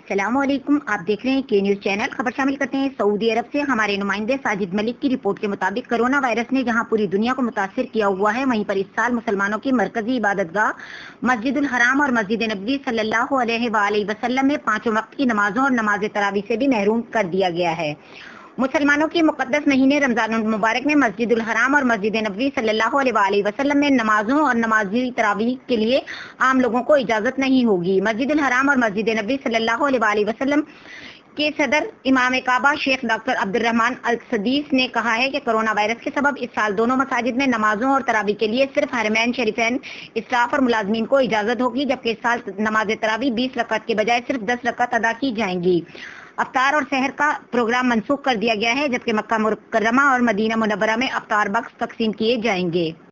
अस्सलाम वालेकुम। आप देख रहे हैं के न्यूज चैनल। खबर शामिल करते हैं सऊदी अरब से। हमारे नुमाइंदे साजिद मलिक की रिपोर्ट के मुताबिक कोरोना वायरस ने जहां पूरी दुनिया को मुतासिर किया हुआ है, वहीं पर इस साल मुसलमानों की मरकजी इबादतगाह मस्जिदुल हराम और मस्जिद नबवी सल्लल्लाहु अलैहि वसल्लम में 5 वक्त की नमाजों और नमाज तरावी से भी महरूम कर दिया गया है। मुसलमानों की मुकद्दस महीने रमजानुल मुबारक में मस्जिदुल हराम और मस्जिद नबवी सल्लल्लाहु अलैहि वसल्लम में नमाजों और नमाजी तरावी के लिए आम लोगों को इजाजत नहीं होगी। मस्जिदुल हराम और मस्जिद नबवी सल्लल्लाहु अलैहि वसल्लम के सदर इमाम काबा शेख डॉक्टर अब्दुर्रहमान अल सदीस ने कहा है कि कोरोना वायरस के सबब इस साल दोनों मसाजिद में नमाजों और तरावी के लिए सिर्फ हरमैन शरीफैन स्टाफ और मुलाजमीन को इजाजत होगी, जबकि इस साल नमाज तरावी 20 रकात के बजाय सिर्फ 10 रकात अदा की जाएंगी। अफ्तार और सहर का प्रोग्राम मनसूख कर दिया गया है, जबकि मक्का मुकर्रमा और मदीना मुनव्वरा में अफ्तार बख्श तकसीम किए जाएंगे।